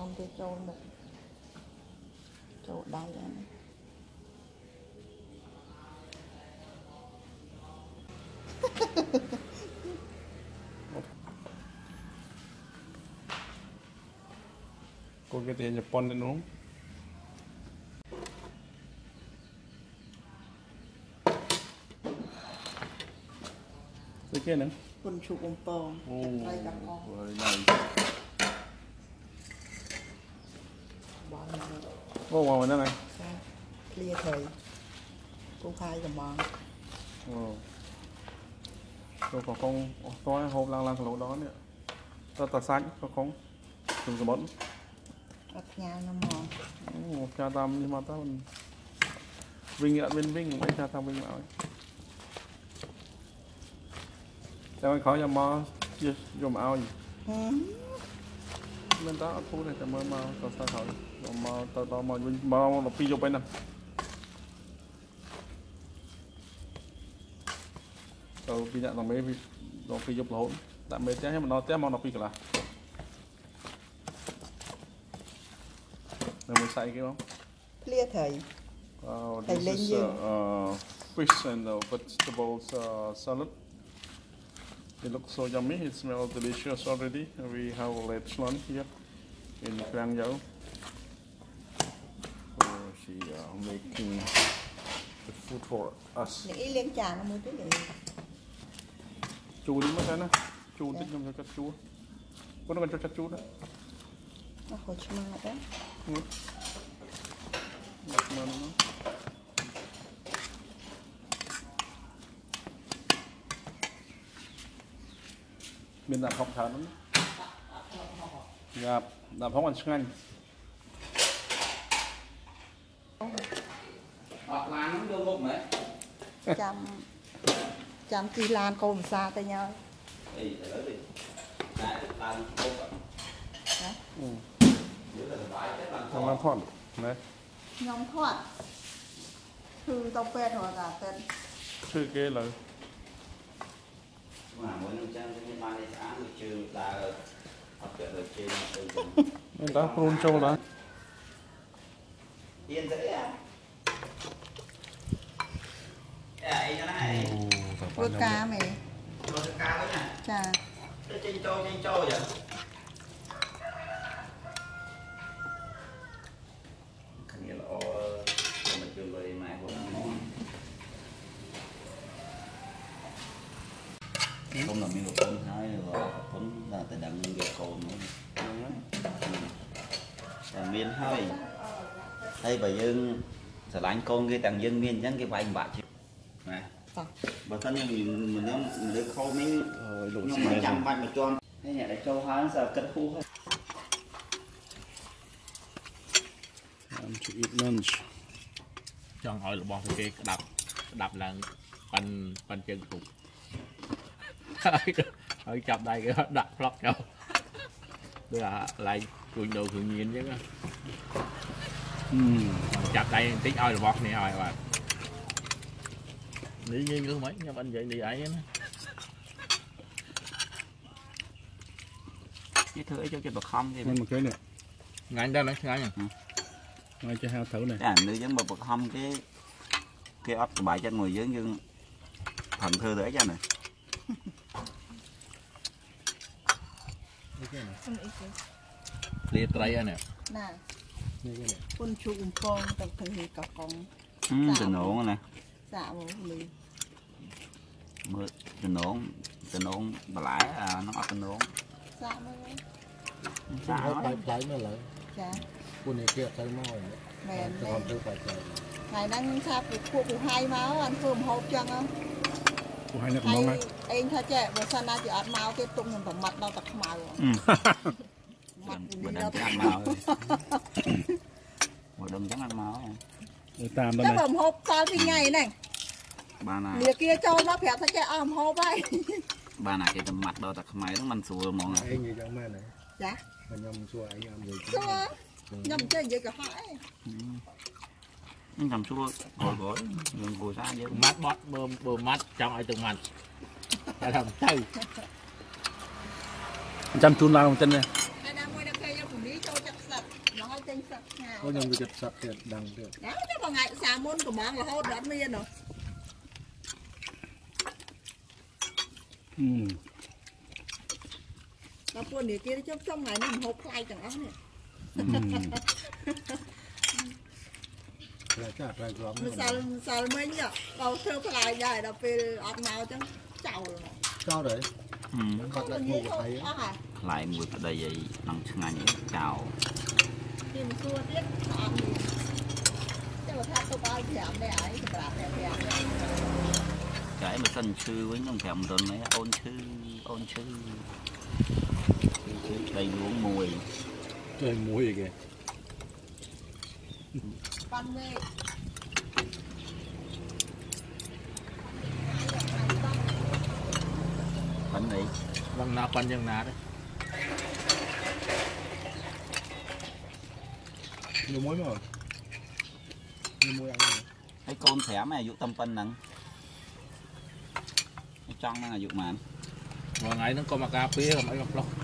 on cái trâu một trâu đai lên cô cái tiền Japan đấy đúng không? Cái kia nữa. quần chụp bông bông. Đây gặp con. Very nice. Ô wow này này. Clear thời. Cô khai cầm mòn. Rồi có con hộp lang lang lỗ đó nữa. Ta xanh có con. Đừng có bẩn. Ấp nhà nó mòn. Cha tam nhưng mà ta vinh ạ vinh mấy cha tam vinh mạo. Cho anh khỏi cho mò dùng ao gì. Mình ta thu này cho mò tao sao khỏi. Mò tao mò vinh mò nó phi vô bên nè. Tao phi nhận thằng mấy nó phi vô hỗn. Tại mấy té mà nó té mò nó phi cả là. Mình xay cái không? Clear thời. This is fish and vegetables salad. It looks so yummy. It smells delicious already. We have a late lunch here in Gyeongju. So she making the food for us. Những cái liên trà nó mới tới vậy. Chua đi mất cái nè. Chua tích trong cho chua. Có nó cần cho chua đó. Nó khó chua đó. Mình làm học thở lắm. Dạ, làm không ăn nhanh. Hoặc là nó vô bụng đấy. Chăm chi lan cô làm sao tay nhau. Thì tới đi. Đấy, lan bụng ạ. Đấy. Không làm thoát. Đấy. Nhóm thoát. Thư tao quen rồi cả tên. Thư kia là Mà mỗi năm trang cái mai này sáng được trường là học được trên mình đã phun trâu đó. Yên dễ à? Đây cho này. Vừa cá mày. Cho cá với nha. Chà. Trên trâu vậy. Nghĩa là mình chưa lời mẹ của nó. Không là miếng con hai rồi con là tại đằng cái cồn nữa. Miên hơi. Hay bà Dương sở lánh con cái đằng Dương miên nhắn cái vành bạc chứ. Nè. Bà thân như mình lấy khâu miếng nhưng mà chăm vành mà cho. Thế nhà để châu Hán giờ cất khu hết. Time to eat lunch. Cho hỏi là bọn cái đập là bánh chân cục. Ở chập đây cái đặt lót cho. Tức là lại cuốn đồ tự nhiên chứ. Chập đây tí oi là bọt này rồi mà. Đi như cứ mấy nhưng anh vậy đi ấy á. Cái thứ cho bậc không thì Nên một cái nữa. Ngay đó nó ngay nha. Ngay cho heo thử này. Cái ảnh nữ giống bậc không cái ấp của bài chân người giống như thần thư để cho này. Liệt đây nè. Nè. Quần chụp bông bông tập thành hình cả con. Tình ổn nè. Dạ một lì. Mưa tình ổn bà lãi nó ấp tình ổn. Dạ mới. Dạ phải mới lại. Dạ. Quân này kia tới mồi. Mẹ còn tôi phải chờ. Ngày đang sao của hai máu anh phơm hộp chân không? Của hai nhập mong ấy. Anh thay trẻ và sao na chỉ ăn máu tiếp tục mình mặt đâu tập màu. Mặt bữa đêm chắc ăn máu rồi. Bữa đêm chắc ăn máu rồi. Tam đó này. này. Cái hộp sao thì ngày này. Bà nào. Lìa kia cho nó phép thay trẻ ăn hộp ấy. Bà nào cái tầm mặt đâu tập máy nó mình xùa mọi người. Anh gì trong mẹ này. Dạ. Anh nhầm xua anh nhầm gì. Xua. Nhầm chơi gì cả phải. Anh cầm xua gối đường gối ra chứ. Mắt bót bơm mắt trong ai từng mặt. Đã làm tay. Chăm chun lao chân này. Ai đang quay đang cây cho cùng đi cho chắc sạch. có nhầm bị chặt sạch thì đằng được đó chứ mà ngày xà môn của món là hốt đón miên rồi và buồn để kia chốc xong ngày mình hộp lại chẳng áo này là chặt lại gom sao mấy nhở cầu thơ lại dài đập về ọt màu chứ chào rồi cho đấy không có gì thôi lại mùi ở đây vậy nắng ngày nhé chào tìm xua tiếp chọn gì chứ mà thắt tôi bao thèm đây ấy thì bà thèm cái mà sân sư với những thèm rồi mấy ôn sư đây uống mùi trời muối kìa con mê bánh này vâng nào quan dân ná đấy nhiều muối mà nhiều muối ăn cái con thẻ mà dụ tâm phân nắng trong là dụ màn vào ngày nó có mà cà phê làm ấy gặp lắm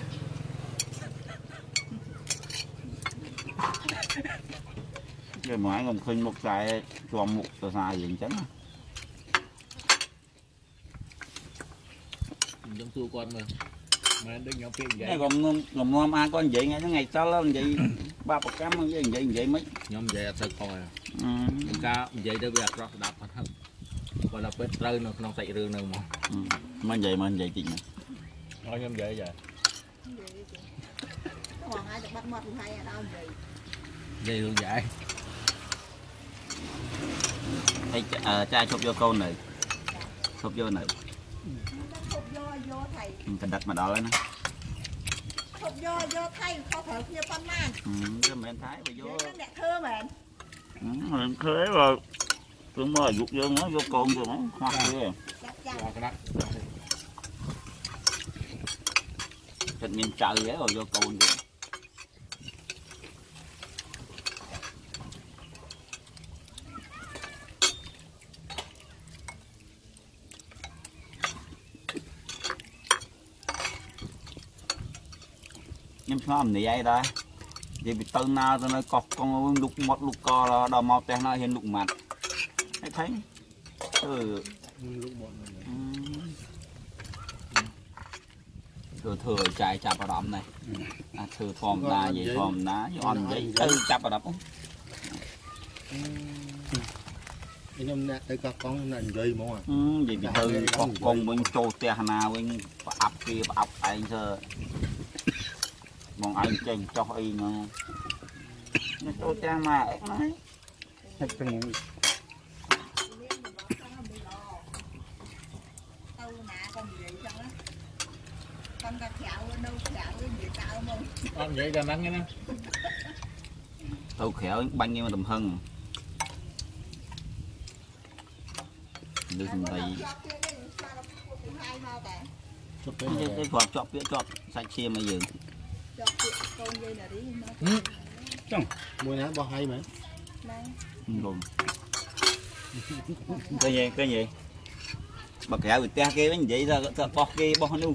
cái món ngầm khinh một cái chùm một tờ xài gì chấn giống tôi con mà đừng nhóm tiền vậy này còn ngon ai con vậy nghe cái ngày sau đó vậy ba bọc cam vậy mấy nhóm vậy thật coi ca vậy đâu việc rồi đạp hết gọi là bếp rơi nó không chạy rơi nữa mà vậy chị này nói nhóm vậy vậy hoàng ai được bắt mọt hay ở đâu vậy vậy luôn vậy hay trai chụp vô câu này chụp vô này chụp vô thầy cần đặt mà đó lên chụp vô thầy có thể kia con man cái mình thái và vô đẹp thơ mà mình thế rồi tôi mới dục vô nó vô con rồi nó hoa kia thịt miền trời ấy rồi vô con rồi nhưng không thì vậy đó thì bị tân nào tôi nói cọp con lục một lục co đào màu tên nó hiện lục mặt thấy thừa chạy chạp vào đậm này thừa form đá vậy form đá on vậy chạp vào đậm anh em nè đây các con là dây mà vậy bị từ con bên trâu te nào bên ấp kia ấp anh giờ mong anh chơi cho y nó trâu te mà nói hết trong con cà khẹo đâu khẹo cái gì cao không con vậy cho nắng nha tàu khéo banh như mà tầm hân đưa thằng thầy cái quạt chọp sạch chia mà dừng trong mùi nát bao hay mà luôn cái gì bà kẹo bị te kia vậy ra bọc kia bọc luôn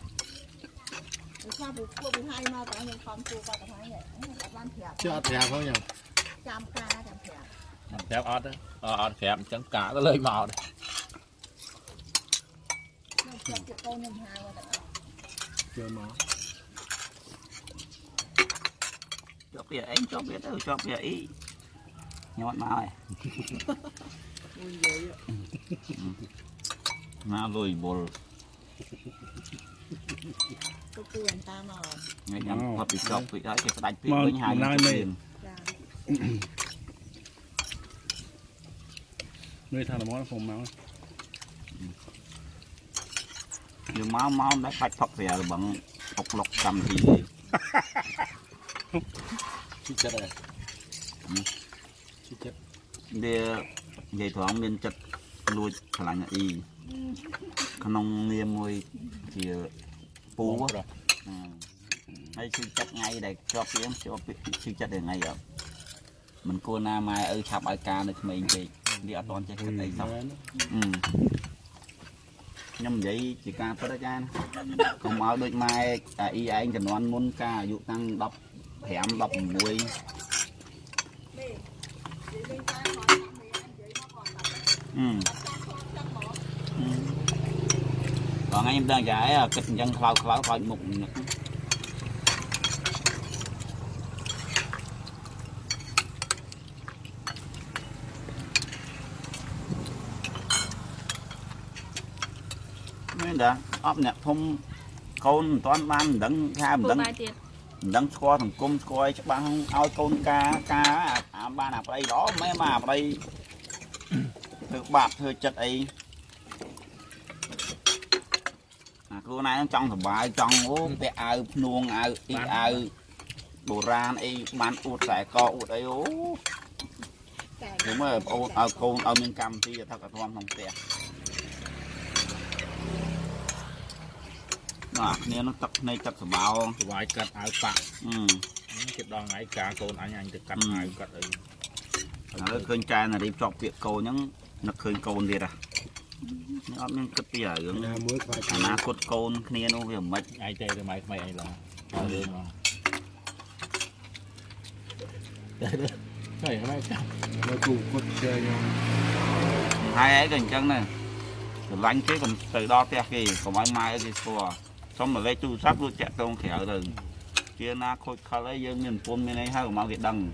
chưa thèm không nhỉ thèm ót đó ót thèm chẳng cả cái lời màu đấy chưa mà chọc vậy ý nhọt màu này mà lùi bồ ngày nhắm hoặc bị chọc bị đó cái đánh biết với hai người nơi thằng là món phồng máu nhưng máu đã phải thọc về bằng học lọc cầm gì chi chất này chi chất đi về thoáng bên chất lùi lạnh y không niêm môi thì pu hay sư chất ngay đây cho sư chất để ngay rồi mình cô na mai ở chạp ai ca được mình thì đi ở toàn cái này xong nhưng vậy chỉ ca tới đó còn ở đôi mai y anh cần đoán muốn ca dụ tăng đọc hẻm đọc muối còn anh em đang chạy kịch dân khlau khlau khỏi một nên đã ốp nhạc thông con toán ban đấng tha đấng score thằng cung score cho bạn ao con cá ba nào đây đó mấy mà đây được bạc thôi chất ấy cô này trong thằng bài trong ố bé ao nuông ao bồ ra ấy bán út xài co út ấy ố đúng rồi con ở miền Cam thì thật là thơm không tệ nên nó tập này tập bảo vài cắt áo bạc cái đòn ấy cả cô anh được cắt áo cắt ấy nó khơi trai là đi chọc việc cô những nó khơi côn đi ra nó nên cất bây giờ nó cột côn kia nó về mất ai chơi thì mày là lương mà này mấy cắt nó cùng cột chơi nhau hai ấy gần chân này lánh cái còn từ đó theo kì còn mai mai cái xua xong rồi lấy chu sắp luôn chạy tông khéo rồi kia na khôi khá lấy dân miền Pôn bên này hay của mau cái đằng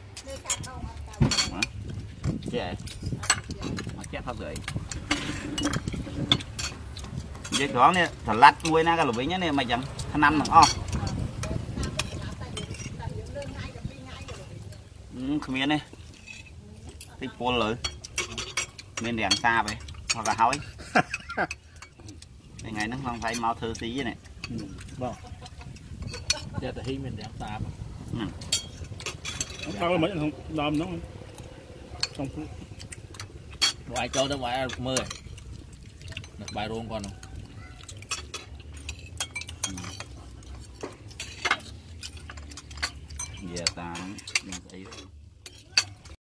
chạy mà chết thật rồi vậy đó nè thật lát nuôi na cái lỗ nhá nè mày chẳng tháng năm mà không biết này thích Pôn rồi bên đèn xa vậy hoặc là hói ngày nó không phải mau thơ tí này vâng giờ thì mình đẹp ta tao mấy không đom nó không vài chỗ đó vài mưa được bài luôn con giờ ta thấy